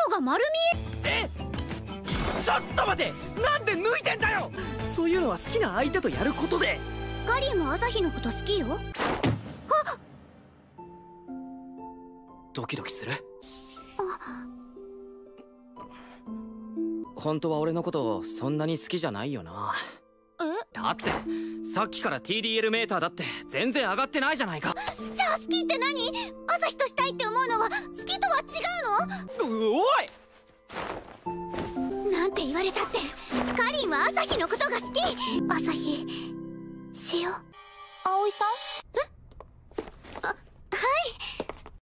が丸見え。 ちょっと待て、なんで抜いてんだよ。そういうのは好きな相手とやることで。 カリンも朝日のこと好きよ。あっ、 ドキドキする。本当は俺のことそんなに好きじゃないよな。だってさっきから TDL メーターだって全然上がってないじゃないか。 じゃあ好きって何？朝日としたいって思うのは好きとは違うの？ おい！ なんて言われたってカリンは朝日のことが好き。朝日しよう。葵さん？はい。